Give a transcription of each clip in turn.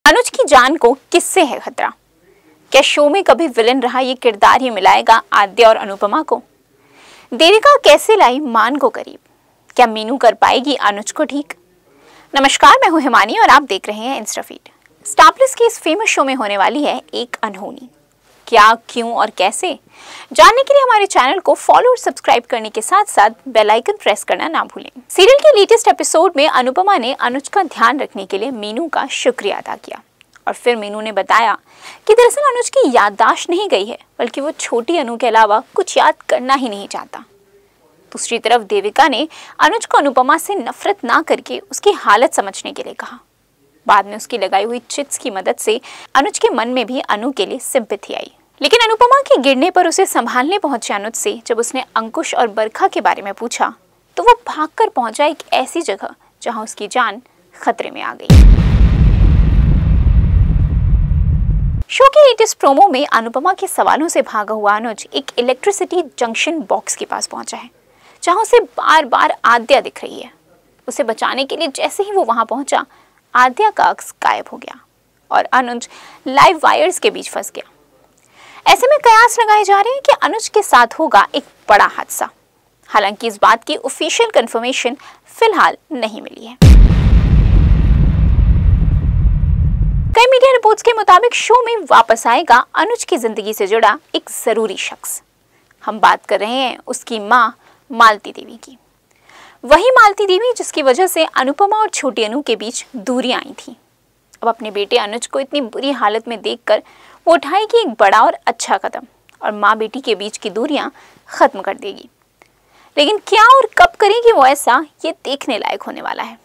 अनुज की जान को किससे है खतरा? क्या शो में कभी विलन रहा ये किरदार ही मिलाएगा आद्या और अनुपमा को? देविका कैसे लाई मान को करीब? क्या मीनू कर पाएगी अनुज को ठीक? नमस्कार, मैं हूं हिमानी और आप देख रहे हैं इंस्टाफीड। स्टार प्लस के इस फेमस शो में होने वाली है एक अनहोनी। क्या, क्यों और कैसे, जानने के लिए हमारे चैनल को फॉलो और सब्सक्राइब करने के साथ साथ बेल आइकन प्रेस करना ना भूलें। सीरियल के लेटेस्ट एपिसोड में अनुपमा ने अनुज का ध्यान रखने के लिए मीनू का शुक्रिया अदा किया और फिर मीनू ने बताया कि दरअसल अनुज की याददाश्त नहीं गई है, बल्कि वो छोटी अनु के अलावा कुछ याद करना ही नहीं चाहता। दूसरी तरफ देविका ने अनुज को अनुपमा से नफरत ना करके उसकी हालत समझने के लिए कहा। बाद में उसकी लगाई हुई चिट्स की मदद से अनुज के मन में भी अनु के लिए सिंपैथी आई। लेकिन अनुपमा के गिरने पर उसे संभालने पहुंचे अनुज से जब उसने अंकुश और बरखा के बारे में पूछा तो वो भागकर पहुंचा एक ऐसी जगह जहां उसकी जान खतरे में आ गई। शो के लेटेस्ट प्रोमो में अनुपमा के सवालों से भागा हुआ अनुज एक इलेक्ट्रिसिटी जंक्शन बॉक्स के पास पहुंचा है जहां उसे बार बार आद्या दिख रही है। उसे बचाने के लिए जैसे ही वो वहां पहुंचा, आद्या का अक्स गायब हो गया और अनुज लाइव वायर्स के बीच फंस गया। ऐसे में कयास लगाए जा रहे हैं कि अनुज के साथ होगा एक बड़ा हादसा। हालांकि इस बात की ऑफिशियल कंफर्मेशन फिलहाल नहीं मिली है। कई मीडिया रिपोर्ट्स के मुताबिक शो में वापस आएगा अनुज की जिंदगी से जुड़ा एक जरूरी शख्स। हम बात कर रहे हैं उसकी मां मालती देवी की। वही मालती देवी जिसकी वजह से अनुपमा और छोटी अनु के बीच दूरियां आई थी। अब अपने बेटे अनुज को इतनी बुरी हालत में देखकर वो उठाएगी एक बड़ा और अच्छा कदम और माँ बेटी के बीच की दूरियां खत्म कर देगी। लेकिन क्या और कब करेगी वो ऐसा, ये देखने लायक होने वाला है।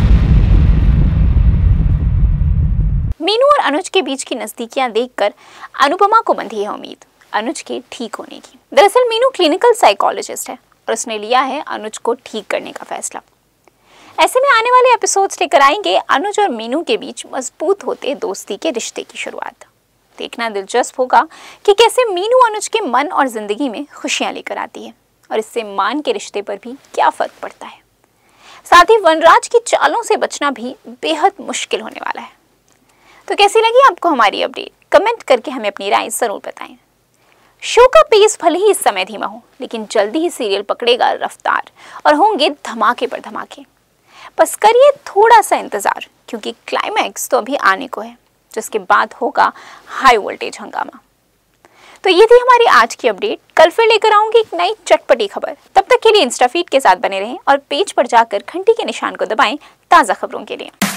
मीनू और अनुज के बीच की नजदीकियां देखकर अनुपमा को बंधी है उम्मीद अनुज के ठीक होने की। दरअसल मीनू क्लिनिकल साइकोलॉजिस्ट है और उसने लिया है अनुज को ठीक करने का फैसला। ऐसे में आने वाले एपिसोड्स लेकर आएंगे अनुज और मीनू के बीच मजबूत होते दोस्ती के रिश्ते की शुरुआत। देखना दिलचस्प होगा कि कैसे मीनू अनुज के मन और जिंदगी में खुशियां लेकर आती है और इससे मान के रिश्ते पर भी क्या फर्क पड़ता है। साथ ही वनराज की चालों से बचना भी बेहद मुश्किल होने वाला है। तो कैसी लगी आपको हमारी अपडेट? कमेंट करके हमें अपनी राय जरूर बताएं। शो का पेस भले ही इस समय धीमा हो, लेकिन जल्दी ही सीरियल पकड़ेगा रफ्तार और होंगे धमाके पर धमाके। बस करिए थोड़ा सा इंतजार, क्योंकि क्लाइमैक्स तो अभी आने को है, जिसके बाद होगा हाई वोल्टेज हंगामा। तो ये थी हमारी आज की अपडेट। कल फिर लेकर आऊंगी एक नई चटपटी खबर। तब तक के लिए इंस्टाफीड के साथ बने रहें और पेज पर जाकर घंटी के निशान को दबाएं ताज़ा खबरों के लिए।